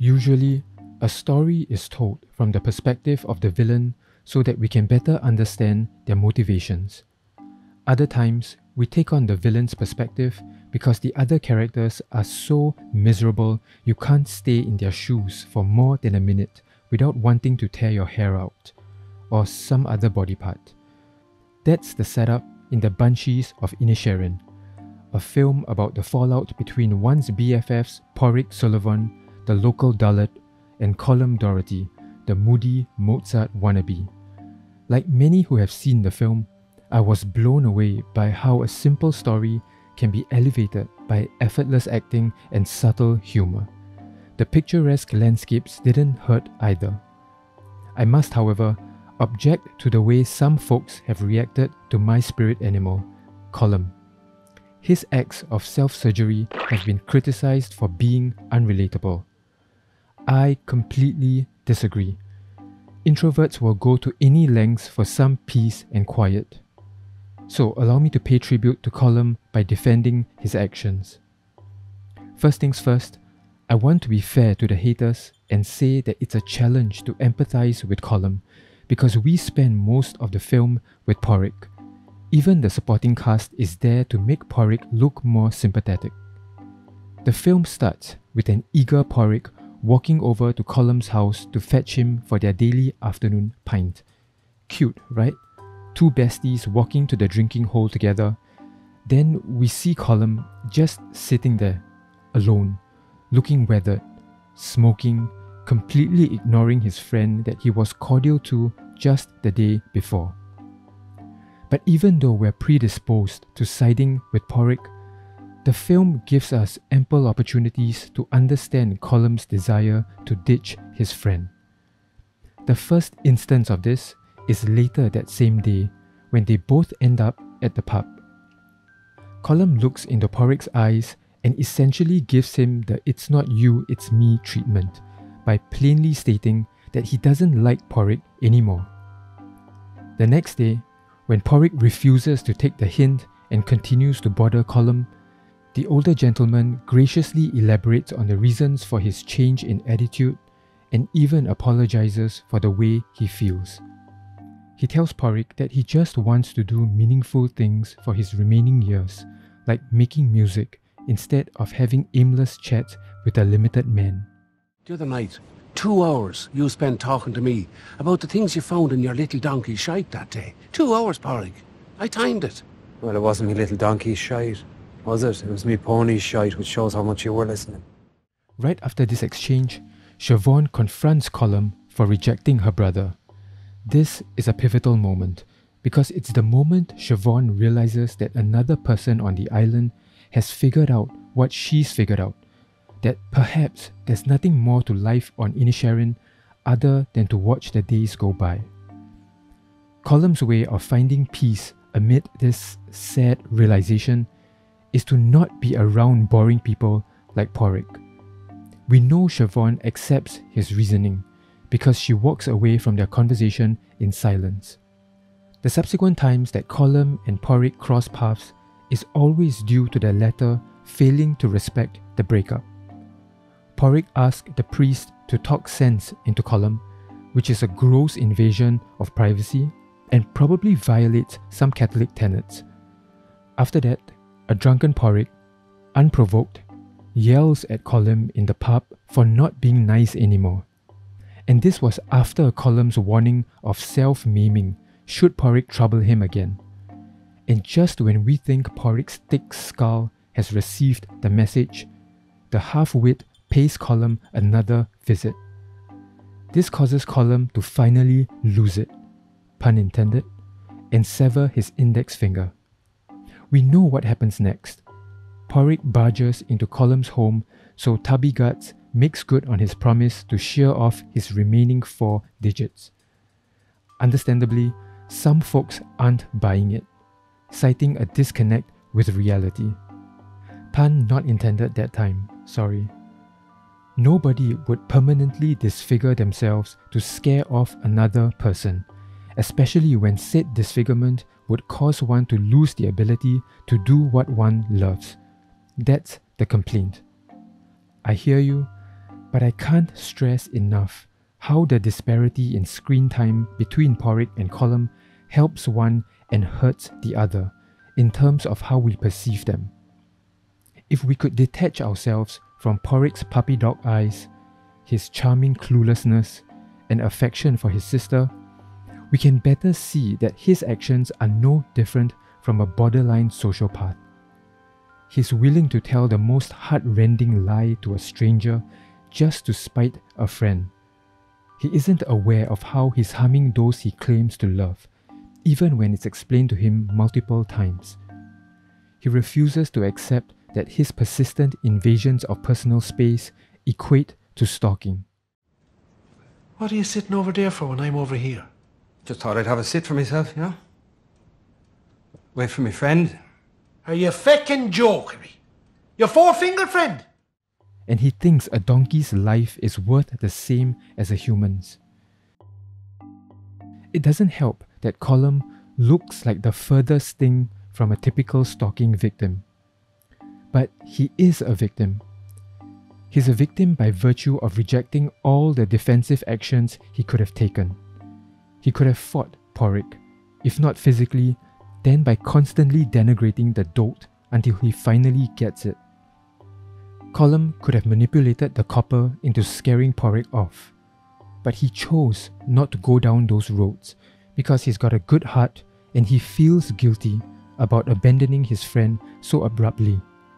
Usually, a story is told from the perspective of the villain so that we can better understand their motivations. Other times, we take on the villain's perspective because the other characters are so miserable you can't stay in their shoes for more than a minute without wanting to tear your hair out, or some other body part. That's the setup in The Banshees of Inisherin, a film about the fallout between one's BFFs Padraic Sullivan, the local dullard, and Colm Dorothy, the moody Mozart wannabe. Like many who have seen the film, I was blown away by how a simple story can be elevated by effortless acting and subtle humour. The picturesque landscapes didn't hurt either. I must, however, object to the way some folks have reacted to my spirit animal, Colm. His acts of self-surgery have been criticised for being unrelatable. I completely disagree. Introverts will go to any lengths for some peace and quiet. So allow me to pay tribute to Colm by defending his actions. First things first, I want to be fair to the haters and say that it's a challenge to empathise with Colm because we spend most of the film with Padraic. Even the supporting cast is there to make Padraic look more sympathetic. The film starts with an eager Padraic walking over to Colm's house to fetch him for their daily afternoon pint. Cute, right? Two besties walking to the drinking hole together. Then we see Colm just sitting there, alone, looking weathered, smoking, completely ignoring his friend that he was cordial to just the day before. But even though we're predisposed to siding with Padraic, the film gives us ample opportunities to understand Colm's desire to ditch his friend. The first instance of this is later that same day when they both end up at the pub. Colm looks into Padraic's eyes and essentially gives him the "it's not you, it's me" treatment by plainly stating that he doesn't like Padraic anymore. The next day, when Padraic refuses to take the hint and continues to bother Colm, the older gentleman graciously elaborates on the reasons for his change in attitude and even apologizes for the way he feels. He tells Padraic that he just wants to do meaningful things for his remaining years, like making music, instead of having aimless chats with a limited man. The other night, 2 hours you spent talking to me about the things you found in your little donkey shite that day. 2 hours, Padraic. I timed it. Well, it wasn't me little donkey's shite, was it? It was me pony's shite, which shows how much you were listening. Right after this exchange, Siobhan confronts Colm for rejecting her brother. This is a pivotal moment because it's the moment Siobhan realizes that another person on the island has figured out what she's figured out, that perhaps there's nothing more to life on Inisherin other than to watch the days go by. Colm's way of finding peace amid this sad realization is to not be around boring people like Padraic. We know Siobhan accepts his reasoning because she walks away from their conversation in silence. The subsequent times that Colm and Padraic cross paths is always due to the latter failing to respect the breakup. Padraic asks the priest to talk sense into Colm, which is a gross invasion of privacy and probably violates some Catholic tenets. After that, a drunken Padraic, unprovoked, yells at Colm in the pub for not being nice anymore. And this was after Colm's warning of self-maiming should Padraic trouble him again. And just when we think Padraic's thick skull has received the message, the half-wit pays Colm another visit. This causes Colm to finally lose it, pun intended, and sever his index finger. We know what happens next. Padraic barges into Colm's home so Tubby Guts makes good on his promise to shear off his remaining 4 digits. Understandably, some folks aren't buying it, citing a disconnect with reality. Pun not intended that time, sorry. Nobody would permanently disfigure themselves to scare off another person, especially when said disfigurement would cause one to lose the ability to do what one loves. That's the complaint. I hear you, But I can't stress enough how the disparity in screen time between Padraic and Colm helps one and hurts the other in terms of how we perceive them. If we could detach ourselves from Padraic's puppy dog eyes, his charming cluelessness, and affection for his sister, we can better see that his actions are no different from a borderline sociopath. He's willing to tell the most heart-rending lie to a stranger just to spite a friend. He isn't aware of how he's harming those he claims to love, even when it's explained to him multiple times. He refuses to accept that his persistent invasions of personal space equate to stalking. What are you sitting over there for when I'm over here? Just thought I'd have a sit for myself, you know? Wait for my friend. Are you feckin' joking me? Your four-fingered friend? And he thinks a donkey's life is worth the same as a human's. It doesn't help that Colm looks like the furthest thing from a typical stalking victim. But he is a victim. He's a victim by virtue of rejecting all the defensive actions he could have taken. He could have fought Padraic, if not physically, then by constantly denigrating the dolt until he finally gets it. Colm could have manipulated the copper into scaring Padraic off, but he chose not to go down those roads because he's got a good heart and he feels guilty about abandoning his friend so abruptly.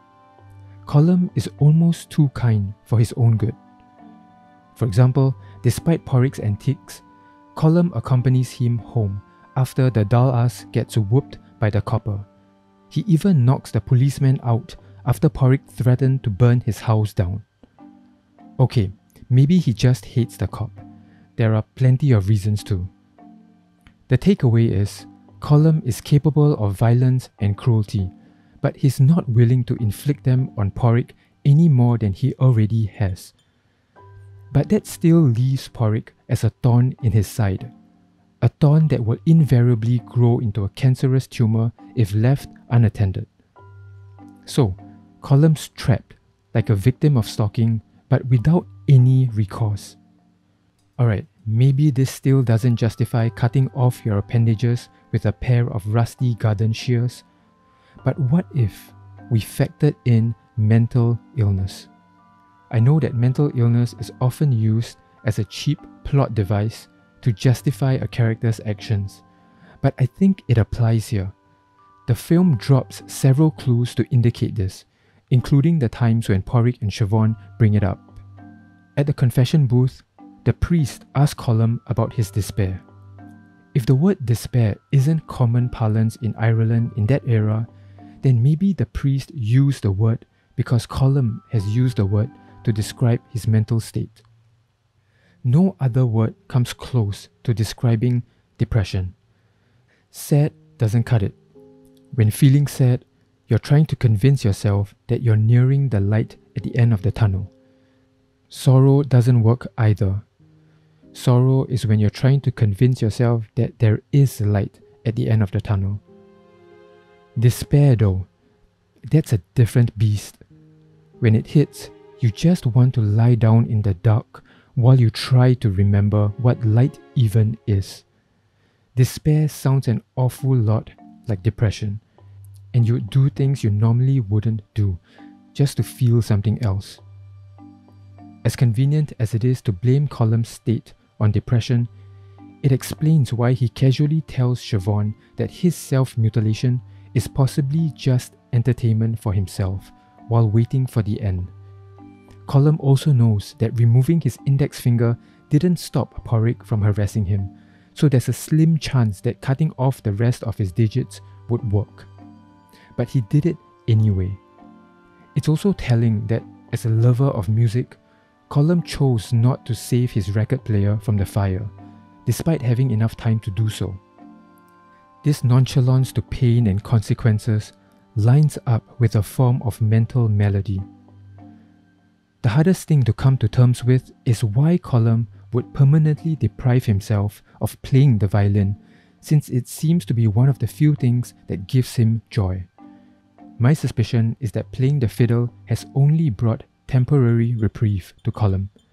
Colm is almost too kind for his own good. For example, despite Padraic's antics, Colm accompanies him home after the dull ass gets whooped by the copper. He even knocks the policeman out after Padraic threatened to burn his house down. Okay, maybe he just hates the cop. There are plenty of reasons too. The takeaway is, Colm is capable of violence and cruelty, but he's not willing to inflict them on Padraic any more than he already has. But that still leaves Padraic as a thorn in his side. A thorn that will invariably grow into a cancerous tumor if left unattended. So, Colm's trapped, like a victim of stalking, but without any recourse. Alright, maybe this still doesn't justify cutting off your appendages with a pair of rusty garden shears, but what if we factored in mental illness? I know that mental illness is often used as a cheap plot device to justify a character's actions, but I think it applies here. The film drops several clues to indicate this, including the times when Padraic and Siobhan bring it up. At the confession booth, the priest asks Colm about his despair. If the word despair isn't common parlance in Ireland in that era, then maybe the priest used the word because Colm has used the word to describe his mental state. No other word comes close to describing depression. Sad doesn't cut it. When feeling sad, you're trying to convince yourself that you're nearing the light at the end of the tunnel. Sorrow doesn't work either. Sorrow is when you're trying to convince yourself that there is light at the end of the tunnel. Despair, though, that's a different beast. When it hits, you just want to lie down in the dark while you try to remember what light even is. Despair sounds an awful lot like depression, and you would do things you normally wouldn't do just to feel something else. As convenient as it is to blame Colm's state on depression, it explains why he casually tells Siobhan that his self-mutilation is possibly just entertainment for himself while waiting for the end. Colm also knows that removing his index finger didn't stop Padraic from harassing him, so there's a slim chance that cutting off the rest of his digits would work. But he did it anyway. It's also telling that as a lover of music, Colm chose not to save his record player from the fire, despite having enough time to do so. This nonchalance to pain and consequences lines up with a form of mental malady. The hardest thing to come to terms with is why Colm would permanently deprive himself of playing the violin, since it seems to be one of the few things that gives him joy. My suspicion is that playing the fiddle has only brought temporary reprieve to Colm.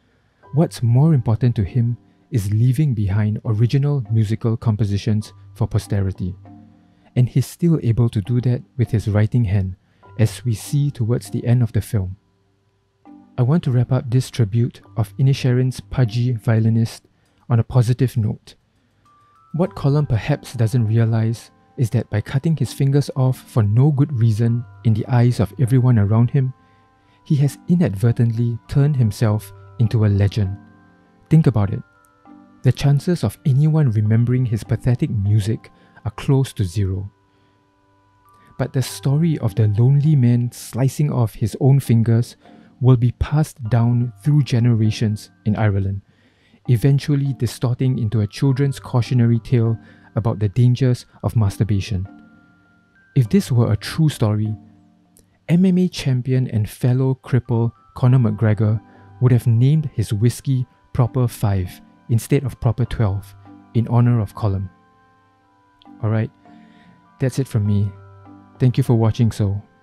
What's more important to him is leaving behind original musical compositions for posterity. And he's still able to do that with his writing hand, as we see towards the end of the film. I want to wrap up this tribute of Inisherin's Pudgy violinist on a positive note. What Colm perhaps doesn't realize is that by cutting his fingers off for no good reason in the eyes of everyone around him, he has inadvertently turned himself into a legend. Think about it. The chances of anyone remembering his pathetic music are close to zero. But the story of the lonely man slicing off his own fingers will be passed down through generations in Ireland, eventually distorting into a children's cautionary tale about the dangers of masturbation. If this were a true story, MMA champion and fellow cripple Conor McGregor would have named his whiskey Proper 5 instead of Proper 12 in honor of Colm. Alright, that's it from me. Thank you for watching.